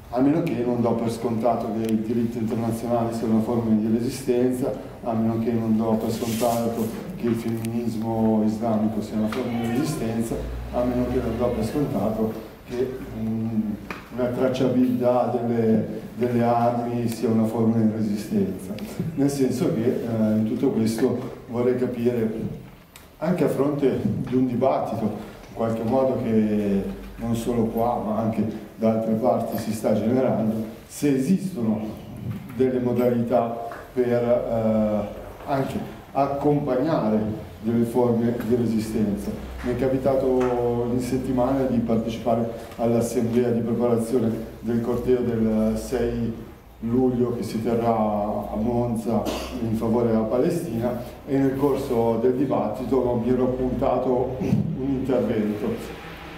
a meno che non do per scontato che il diritto internazionale sia una forma di resistenza, a meno che non do per scontato che il femminismo islamico sia una forma di resistenza, a meno che non do per scontato che una tracciabilità delle armi sia una forma di resistenza. Nel senso che in tutto questo vorrei capire, anche a fronte di un dibattito, in qualche modo che non solo qua ma anche da altre parti si sta generando, se esistono delle modalità per anche accompagnare delle forme di resistenza. Mi è capitato in settimana di partecipare all'assemblea di preparazione del corteo del 6 luglio che si terrà a Monza in favore della Palestina, e nel corso del dibattito mi ero appuntato un intervento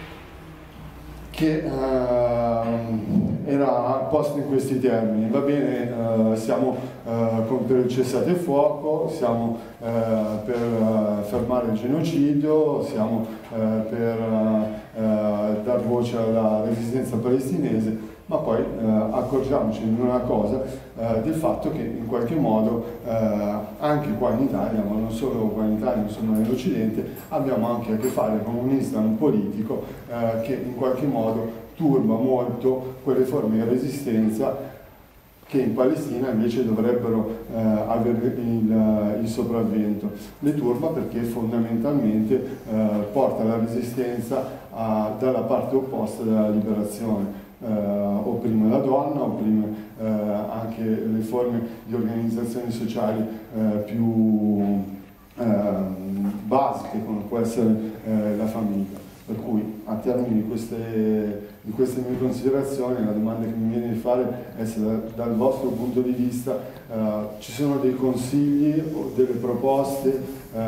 che era posto in questi termini: va bene, siamo per il cessate il fuoco, siamo per fermare il genocidio, siamo per dar voce alla resistenza palestinese, ma poi accorgiamoci di una cosa, del fatto che in qualche modo anche qua in Italia, ma non solo qua in Italia, insomma nell'Occidente, abbiamo anche a che fare con un Islam politico che in qualche modo turba molto quelle forme di resistenza che in Palestina invece dovrebbero avere il sopravvento. Le turba perché fondamentalmente porta la resistenza dalla parte opposta della liberazione. Opprime la donna, opprime anche le forme di organizzazioni sociali più basiche, come può essere la famiglia. Per cui, a termini di queste mie considerazioni, la domanda che mi viene di fare è se dal vostro punto di vista ci sono dei consigli o delle proposte,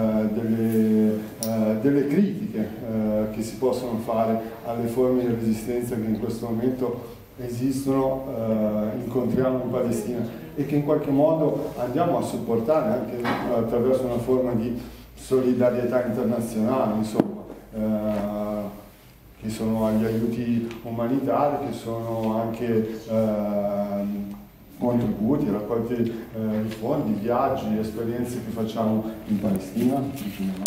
delle critiche che si possono fare alle forme di resistenza che in questo momento esistono, incontriamo in Palestina e che in qualche modo andiamo a supportare anche attraverso una forma di solidarietà internazionale, insomma. Che sono agli aiuti umanitari, che sono anche contributi, raccolti di fondi, viaggi, esperienze che facciamo in Palestina.